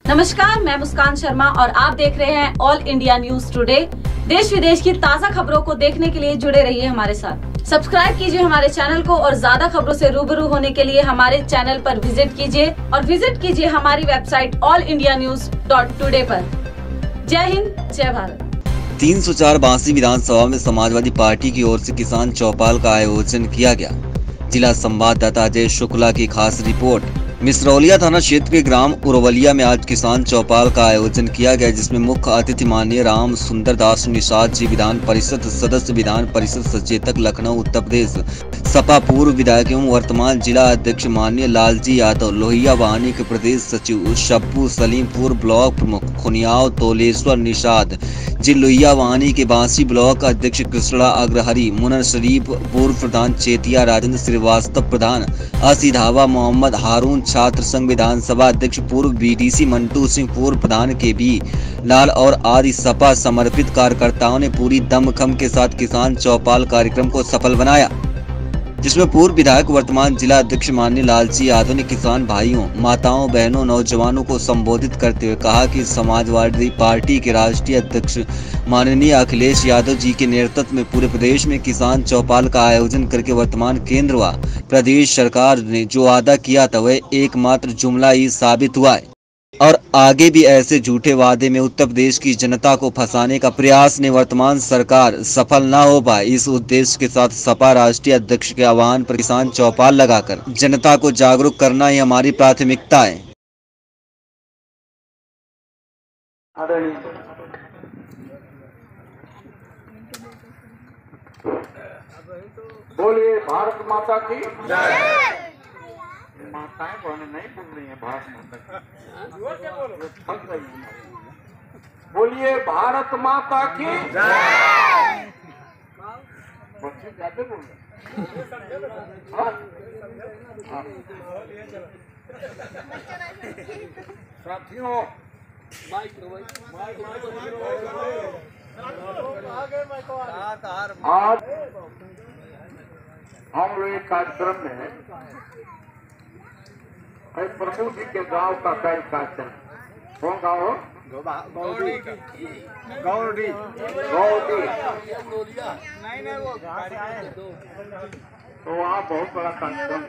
नमस्कार, मैं मुस्कान शर्मा और आप देख रहे हैं ऑल इंडिया न्यूज टुडे। देश विदेश की ताज़ा खबरों को देखने के लिए जुड़े रहिए हमारे साथ। सब्सक्राइब कीजिए हमारे चैनल को और ज्यादा खबरों से रूबरू होने के लिए हमारे चैनल पर विजिट कीजिए और विजिट कीजिए हमारी वेबसाइट allindianews.today पर। जय हिंद, जय भारत। 304 बांसी विधानसभा में समाजवादी पार्टी की ओर से किसान चौपाल का आयोजन किया गया। जिला संवाददाता अजय शुक्ला की खास रिपोर्ट। मिसरौलिया थाना क्षेत्र के ग्राम उरवलिया में आज किसान चौपाल का आयोजन किया गया, जिसमें मुख्य अतिथि माननीय राम सुंदर दास निषाद जी, विधान परिषद सदस्य, विधान परिषद सचेतक लखनऊ उत्तर प्रदेश, सपा पूर्व विधायक एवं वर्तमान जिला अध्यक्ष माननीय लालजी यादव, लोहिया वाहिनी के प्रदेश सचिव शब्बू सलीम, पूर्व ब्लॉक प्रमुख खुनियाव तोलेश्वर निषाद जी, लोहिया वाहिनी के बांसी ब्लॉक अध्यक्ष कृष्णा अग्रहरी, मुनर शरीफ पूर्व प्रधान चेतिया, राजेंद्र श्रीवास्तव प्रधान, असीधावा मोहम्मद हारून, छात्र संघ विधानसभा अध्यक्ष पूर्व बीडीसी मंटू सिंह, पूर्व प्रधान के बी लाल और आदि सपा समर्पित कार्यकर्ताओं ने पूरी दमखम के साथ किसान चौपाल कार्यक्रम को सफल बनाया, जिसमें पूर्व विधायक वर्तमान जिला अध्यक्ष माननीय लालजी यादव ने किसान भाइयों, माताओं, बहनों, नौजवानों को संबोधित करते हुए कहा कि समाजवादी पार्टी के राष्ट्रीय अध्यक्ष माननीय अखिलेश यादव जी के नेतृत्व में पूरे प्रदेश में किसान चौपाल का आयोजन करके वर्तमान केंद्र व प्रदेश सरकार ने जो वादा किया था वह एकमात्र जुमला ही साबित हुआ है और आगे भी ऐसे झूठे वादे में उत्तर प्रदेश की जनता को फंसाने का प्रयास ने वर्तमान सरकार सफल न हो पाए। इस उद्देश्य के साथ सपा राष्ट्रीय अध्यक्ष के आह्वान पर किसान चौपाल लगाकर जनता को जागरूक करना ही हमारी प्राथमिकता है। बोलिए भारत माता की जय। माताएं बहने नहीं बोल रही है भारत माता की। बोलिए भारत माता की जय। बच्चे ज्यादा बोल रहे साथियों, आज हम लोग एक कार्यक्रम में प्रभु जी के गांव का कई कार्यक्रम। कौन गाँव हो? गौड़ी। गौड़ी तो वहाँ बहुत बड़ा कार्यक्रम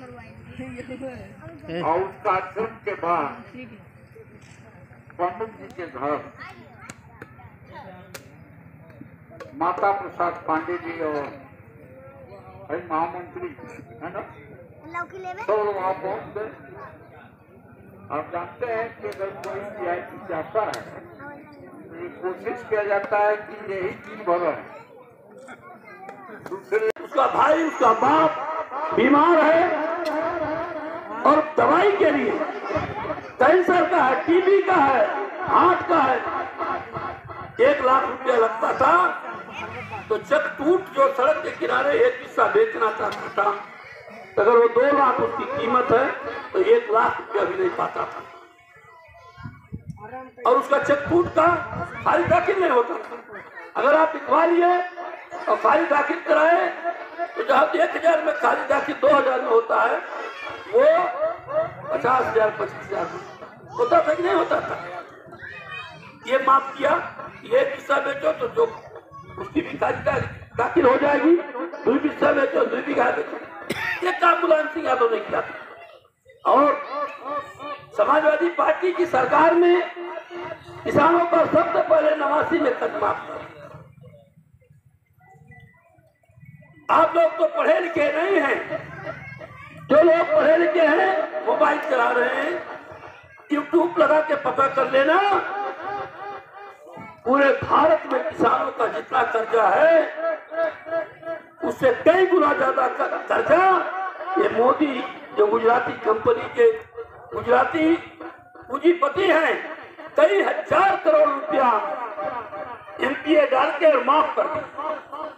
है और उस कार्यक्रम के बाद प्रमुख जी के घर माता प्रसाद पांडे जी और महामंत्री है ना, तो वहाँ पहुँच गए। आप जानते हैं कि अगर कोई वीआईपी जाता है तो ये कोशिश किया जाता है कि यही दिन भर है। दूसरे उसका भाई, उसका बाप बीमार है और दवाई के लिए कैंसर का है, टीबी का है, हार्ट का है, 1 लाख रुपया लगता था। तो चकटूट जो सड़क के किनारे एक हिस्सा बेचना चाहता था, अगर वो 2 लाख उसकी कीमत है तो 1 लाख रुपया भी नहीं पाता था और उसका चकटूट का खारिज दाखिल नहीं होता था। अगर आप लिखवा लिए और खारिज दाखिल कराए तो जहाँ 1000 में खारिज दाखिल 2000 में होता है, वो 50,000 25,000 होता था कि नहीं होता था। ये माफ किया, ये हिस्सा बेचो तो जो उसकी भी खारिज दाखिल हो जाएगी, 2 हिस्सा बेचो, 2 बीघा बेचो। ये काम मुलायम सिंह यादव ने किया था और समाजवादी पार्टी की सरकार में किसानों का सबसे पहले 89 में कर्ज माफ किया। आप लोग तो पढ़े लिखे नहीं हैं, जो लोग पढ़े लिखे हैं मोबाइल चला रहे हैं, यूट्यूब लगा के पता कर लेना, पूरे भारत में किसानों का जितना कर्जा है उससे कई गुना ज्यादा कर्जा ये मोदी जो गुजराती कंपनी के गुजराती पूंजीपति हैं, कई 1000 करोड़ रुपया एमपीए डाल के माफ कर दिया।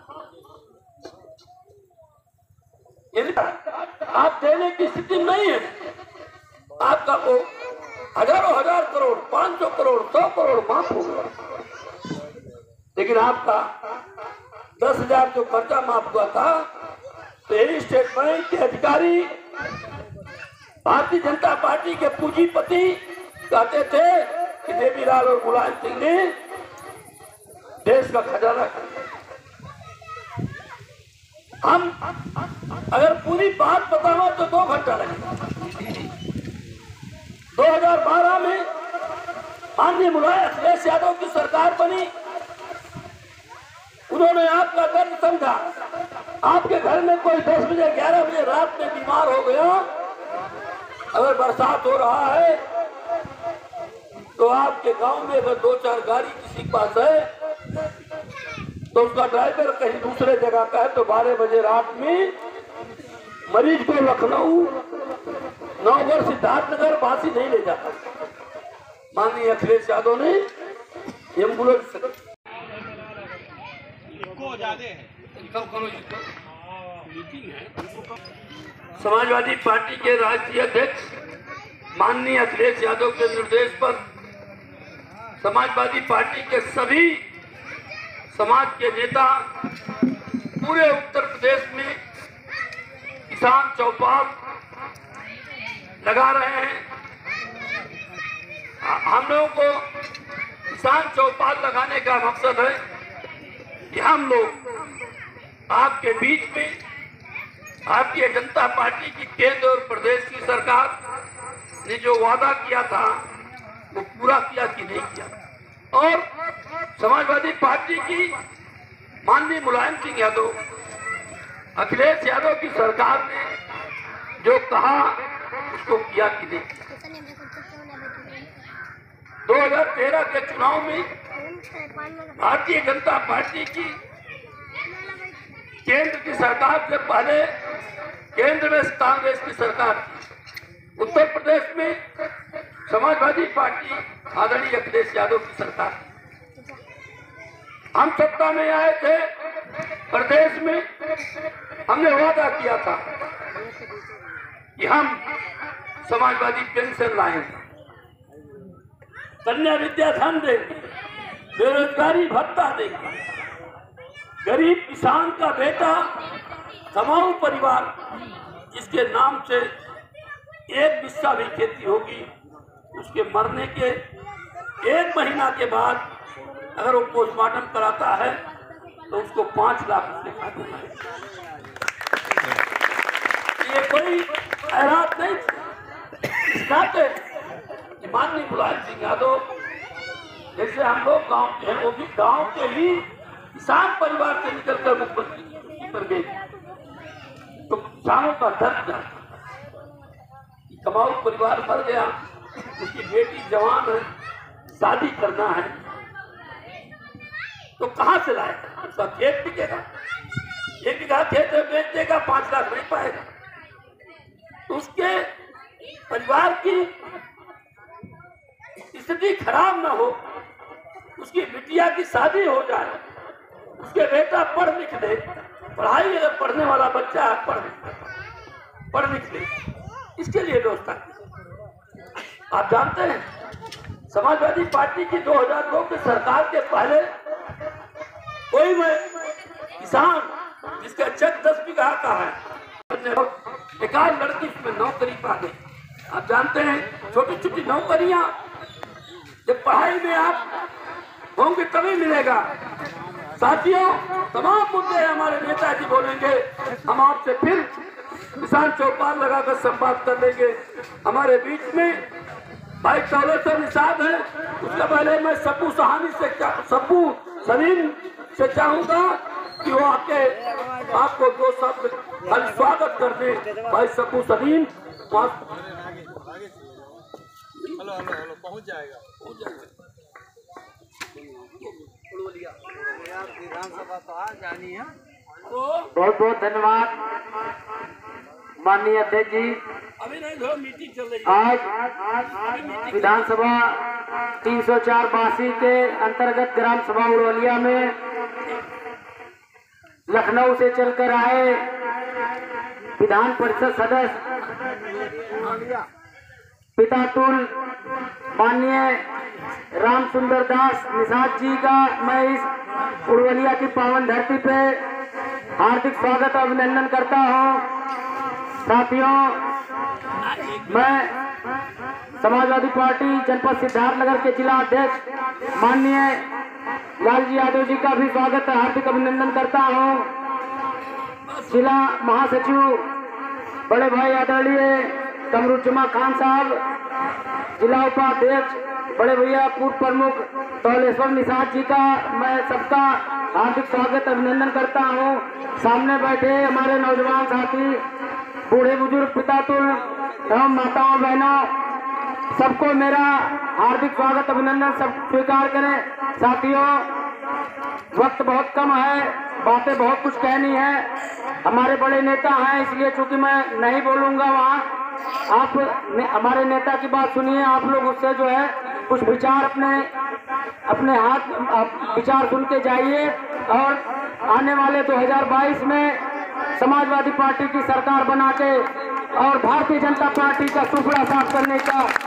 आप देने की स्थिति नहीं है, आपका वो हजारों हजार करोड़, 500 करोड़, 100 करोड़ माफ हो गया, लेकिन आपका 10,000 जो कर्जा माफ हुआ था तो यही स्टेट बैंक के अधिकारी, भारतीय जनता पार्टी के पूंजीपति कहते थे कि देवीलाल और मुलायम सिंह ने देश का खजाना कर दिया। हम अगर पूरी बात बताओ तो 2 घंटा लगेगा। 2012 में माननीय मुलायम अखिलेश यादव की सरकार बनी। उन्होंने आपका दर्द समझा। आपके घर में कोई 10 बजे 11 बजे रात में बीमार हो गया, अगर बरसात हो रहा है तो आपके गांव में अगर 2-4 गाड़ी किसी के पास है तो उसका ड्राइवर कहीं दूसरे जगह का है तो 12 बजे रात में मरीज को लखनऊ, नौगढ़, सिद्धार्थनगर, बासी नहीं ले जाता। माननीय अखिलेश यादव ने एम्बुलेंस समाजवादी पार्टी के राष्ट्रीय अध्यक्ष माननीय अखिलेश यादव के निर्देश पर समाजवादी पार्टी के सभी समाज के नेता पूरे उत्तर प्रदेश में किसान चौपाल लगा रहे हैं। हम लोगों को किसान चौपाल लगाने का मकसद है कि हम लोग आपके बीच में भारतीय जनता पार्टी की केंद्र और प्रदेश की सरकार ने जो वादा किया था वो पूरा किया कि नहीं किया, और समाजवादी पार्टी की माननीय मुलायम सिंह यादव, अखिलेश यादव की सरकार ने जो कहा उसको किया कि नहीं किया। 2013 के चुनाव में भारतीय जनता पार्टी की केंद्र की सरकार से पहले केंद्र में कांग्रेस की सरकार थी। उत्तर प्रदेश में समाजवादी पार्टी आदरणीय अखिलेश यादव की सरकार। हम सत्ता में आए थे, प्रदेश में हमने वादा किया था कि हम समाजवादी पेंशन लाएंगे, कन्या विद्या धन देंगे, बेरोजगारी भत्ता देंगे, गरीब किसान का बेटा कमाऊ परिवार जिसके नाम से 1 बिस्सा भी खेती होगी, उसके मरने के 1 महीना के बाद अगर वो पोस्टमार्टम कराता है तो उसको 5 लाख रुपए का देना है। ये कोई खैरात नहीं थी। इस नाते माननीय मुलायम सिंह यादव जैसे हम लोग गांव के हैं, वो भी गांव के ही किसान परिवार से निकलकर मुख्यमंत्री पर गए तो किसानों का दर्द जाता। कमाऊ परिवार मर गया, उसकी बेटी जवान है, शादी करना है तो कहां से लाएगा? उसका खेत बिकेगा, 1 बीघा खेत बेच देगा, 5 लाख नहीं पाएगा। तो उसके परिवार की स्थिति खराब ना हो, उसकी बिटिया की शादी हो जाए, उसके बेटा पढ़ लिख ले, पढ़ाई अगर पढ़ने वाला बच्चा पढ़ लिख ले, इसके लिए व्यवस्था की। आप जानते हैं समाजवादी पार्टी की 2002 की सरकार के पहले कोई किसान जिसका चेक 10 बीघा का है, एक आध लड़की उसमें नौकरी पा गई। आप जानते हैं छोटी छोटी नौकरियां जब पढ़ाई में आप होंगे तभी मिलेगा। साथियों, तमाम मुद्दे हमारे नेताजी बोलेंगे, हम आपसे फिर किसान चौपाल लगाकर संवाद कर लेंगे। हमारे बीच में भाई दौलत निषाद है, उसके पहले मैं सब्बू सलीम से चाहूंगा कि वो आके आपको 2 शब्द खाली स्वागत कर दे। भाई सब्बू सलीम पहुंच जाएगा। विधानसभा तो आ जानी है। बहुत बहुत धन्यवाद माननीय अध्यक्ष जी। अभी नहीं मीटिंग चल रही है। आज विधानसभा 304 के अंतर्गत ग्राम सभा उड़वलिया में लखनऊ से चलकर आए विधान परिषद सदस्य पितातुल माननीय राम सुंदर दास निषाद जी का मैं इस उड़वलिया की पावन धरती पे हार्दिक स्वागत अभिनंदन करता हूं। साथियों, मैं समाजवादी पार्टी जनपद सिद्धार्थनगर के जिला अध्यक्ष माननीय लालजी यादव जी का भी स्वागत हार्दिक अभिनंदन करता हूं। जिला महासचिव बड़े भाई आदरणीय कमरुज्जमा खान साहब, जिला उपाध्यक्ष बड़े भैया पूर्व प्रमुख तौलेश्वर निषाद जी का मैं सबका हार्दिक स्वागत अभिनंदन करता हूं। सामने बैठे हमारे नौजवान साथी, बूढ़े बुजुर्ग, पिता तुल एवं माताओं बहनों, सबको मेरा हार्दिक स्वागत अभिनंदन सब स्वीकार करें। साथियों, वक्त बहुत कम है, बातें बहुत कुछ कहनी है, हमारे बड़े नेता हैं इसलिए चूंकि मैं नहीं बोलूंगा वहाँ, आप हमारे नेता की बात सुनिए। आप लोग उससे जो है कुछ विचार अपने हाथ विचार सुन के जाइए और आने वाले 2022 में समाजवादी पार्टी की सरकार बना के और भारतीय जनता पार्टी का सुपड़ा साफ करने का